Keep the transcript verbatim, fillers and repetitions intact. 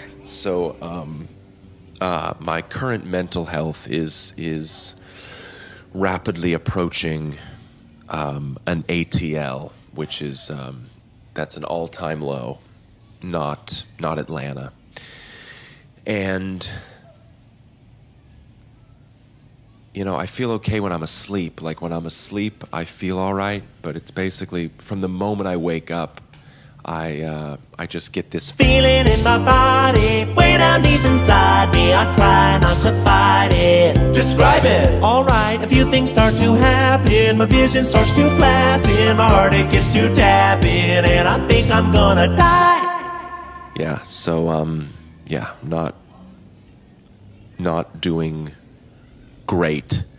So, um, uh, my current mental health is is rapidly approaching um, an A T L, which is um, that's an all-time low, not not Atlanta, and you know I feel okay when I'm asleep. Like when I'm asleep, I feel all right, but it's basically from the moment I wake up. I uh, I just get this feeling in my body, way down deep inside me. I try not to fight it. Describe it. Alright, a few things start to happen. My vision starts to flatten. My heart, it gets to tapping, and I think I'm gonna die. Yeah, so um yeah, not not doing great